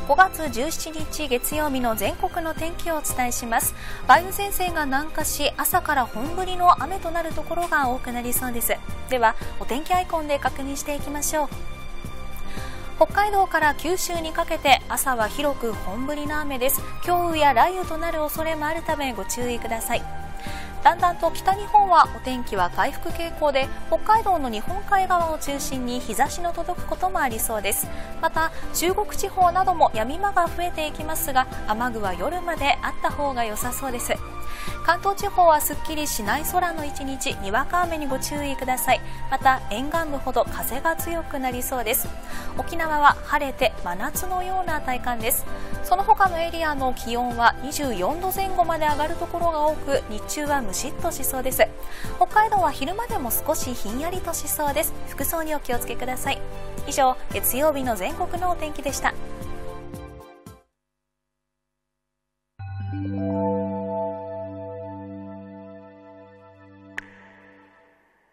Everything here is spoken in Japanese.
5月17日月曜日の全国の天気をお伝えします。梅雨前線が南下し、朝から本降りの雨となるところが多くなりそうです。ではお天気アイコンで確認していきましょう。北海道から九州にかけて朝は広く本降りの雨です。強雨や雷雨となる恐れもあるためご注意ください。だんだんと北日本はお天気は回復傾向で、北海道の日本海側を中心に日差しの届くこともありそうです。また中国地方などもやみ間が増えていきますが、雨具は夜まであった方が良さそうです。関東地方はすっきりしない空の一日、にわか雨にご注意ください。また沿岸部ほど風が強くなりそうです。沖縄は晴れて真夏のような体感です。その他のエリアの気温は24度前後まで上がるところが多く、日中はムシッとしそうです。北海道は昼間でも少しひんやりとしそうです。服装にお気をつけください。以上、月曜日の全国のお天気でした。